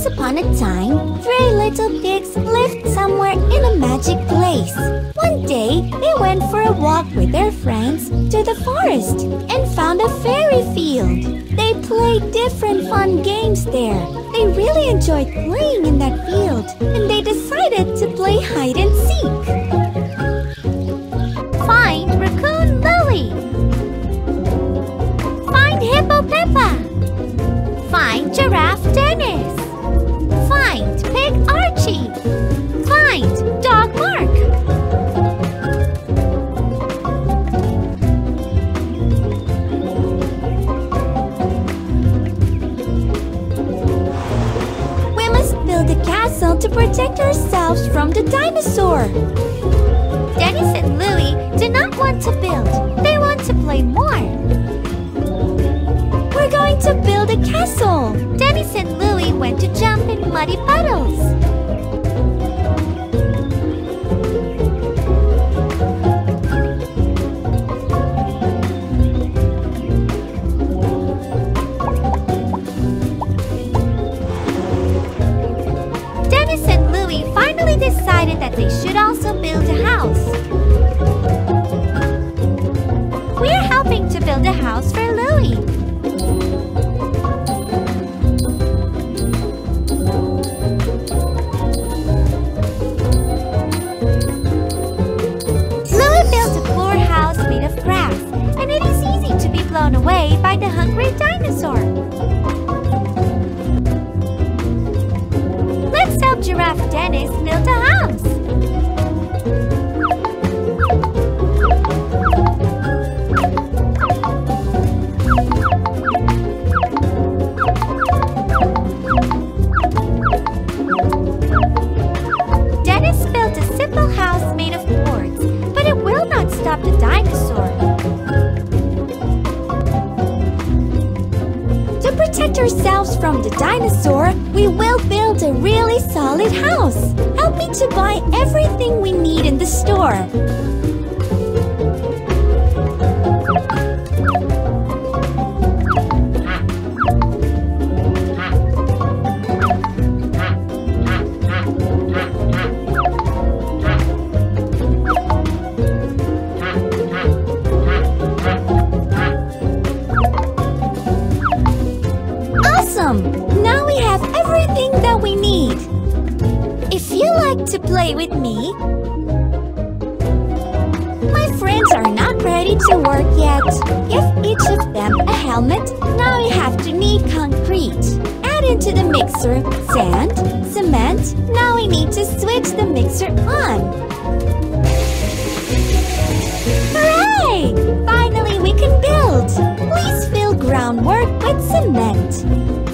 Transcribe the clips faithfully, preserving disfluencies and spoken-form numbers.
Once upon a time, three little pigs lived somewhere in a magic place. One day, they went for a walk with their friends to the forest and found a fairy field. They played different fun games there. They really enjoyed playing in that field, and they decided to play hide and seek. Find Raccoon Lily. Find Hippo Peppa. Find Giraffe Dennis. Find Pig Archie. Find Dog Mark. We must build a castle to protect ourselves from the dinosaur. Dennis and Lily do not want to build. They want to play more. We're going to build a castle. Dennis and Lily went to jump in muddy puddles. Dennis and Lily finally decided that they should also build a house. We're helping to build a house for Lily. Blown away by the hungry dinosaur. Let's help Giraffe Dennis build a house. Dennis built a simple house made of boards, but it will not stop the dinosaur. To protect ourselves from the dinosaur, we will build a really solid house. Help me to buy everything we need in the store. Now we have everything that we need. If you like to play with me, my friends are not ready to work yet. Give each of them a helmet. Now we have to knead concrete. Add into the mixer sand, cement. Now we need to switch the mixer on. Hooray! Finally we can build. Please fill groundwork with cement.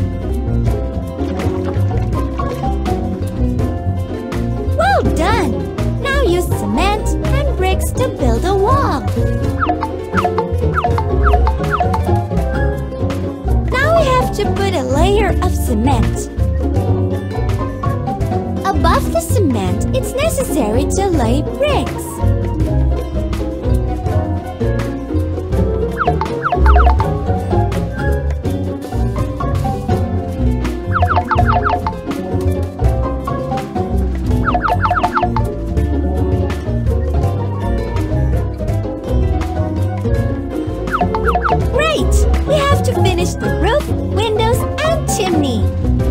Done! Now use cement and bricks to build a wall. Now we have to put a layer of cement. Above the cement, it's necessary to lay bricks. We have to finish the roof, windows, and chimney.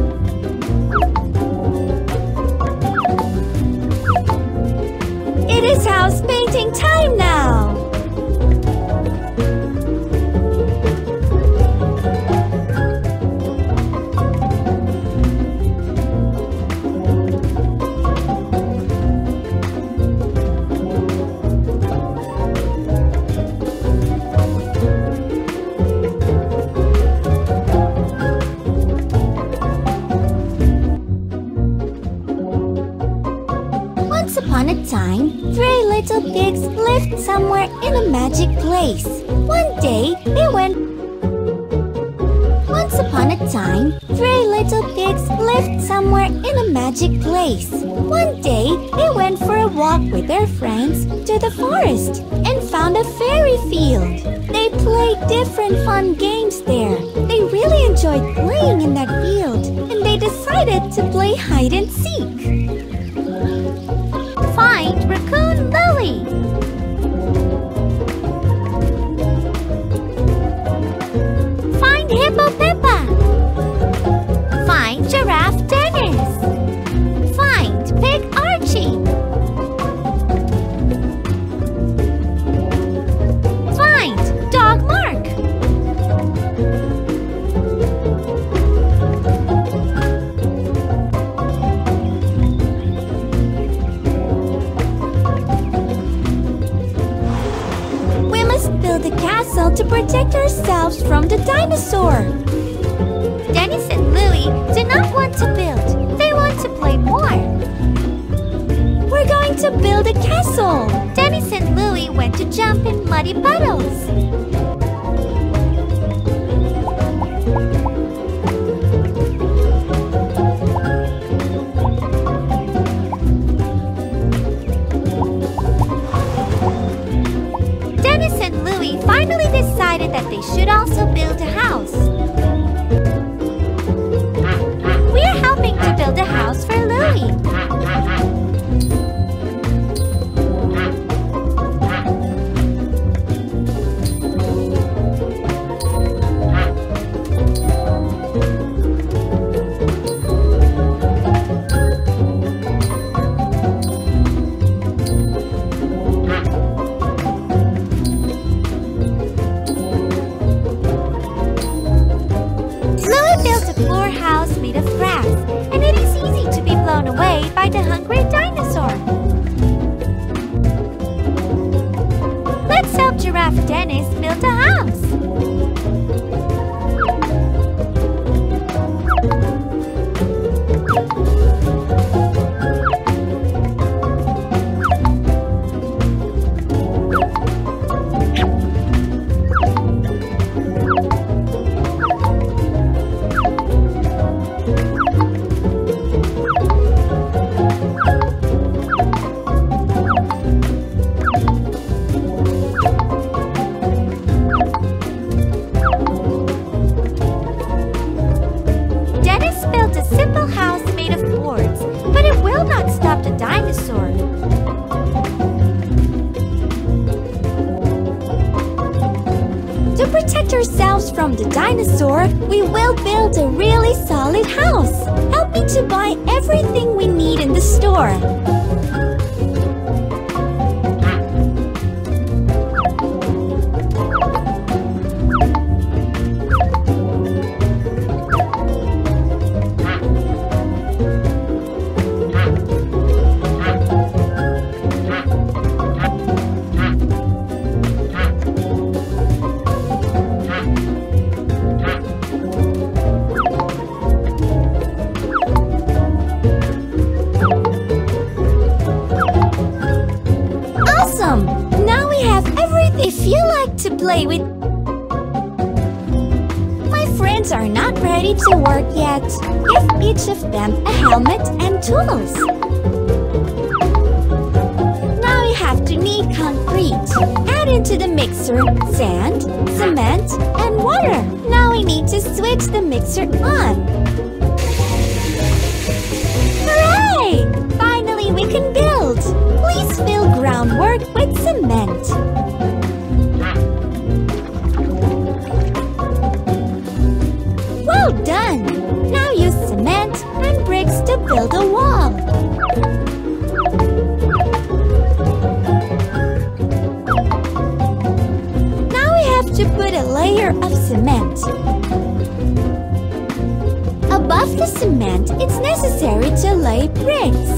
It is house painting time now. Once upon a time, three little pigs lived somewhere in a magic place. One day, they went... Once upon a time, three little pigs lived somewhere in a magic place. One day, they went for a walk with their friends to the forest and found a fairy field. They played different fun games there. They really enjoyed playing in that field, and they they decided to play hide and seek. Find Raccoon Lily. Find Hippo Peppa. Find Giraffe Dennis. Find Pig Archie. Find Dog Mark. We must build a castle to protect ourselves from the dinosaur. Dennis and Lily do not want to build. They want to play more. We're going to build a castle. Dennis and Lily went to jump in muddy puddles. Dennis and Lily finally decided that they should also build a house. We're helping to build a house for Lily. Away by the hungry dinosaur. Let's help Giraffe Dennis build a house. Ourselves from the dinosaur, we will build a really solid house. Help me to buy everything we need in the store. Play with. My friends are not ready to work yet. Give each of them a helmet and tools. Now we have to knead concrete. Add into the mixer sand, cement, and water. Now we need to switch the mixer on. Hooray! Finally we can build. Please fill groundwork with cement. Well done! Now use cement and bricks to build a wall. Now we have to put a layer of cement. Above the cement, it's necessary to lay bricks.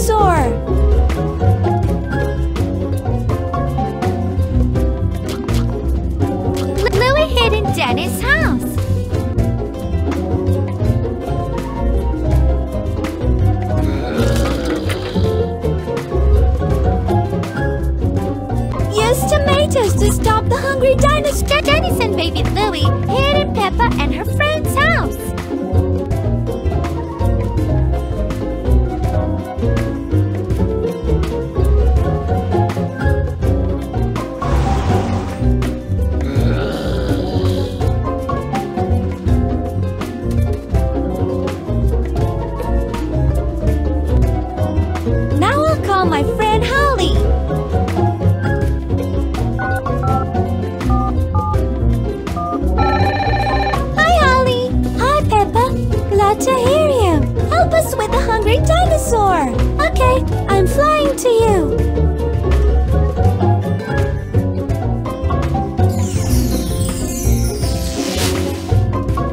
dinosaur! Louie hid in Danny's house. Use tomatoes to stop the hungry dinosaur. Dennis and baby Louie hid in Peppa and her friend's house. Now I'll call my friend Holly. To hear you. Help us with the hungry dinosaur. Okay, I'm flying to you.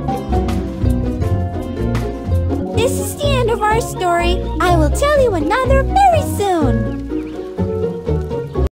This is the end of our story. I will tell you another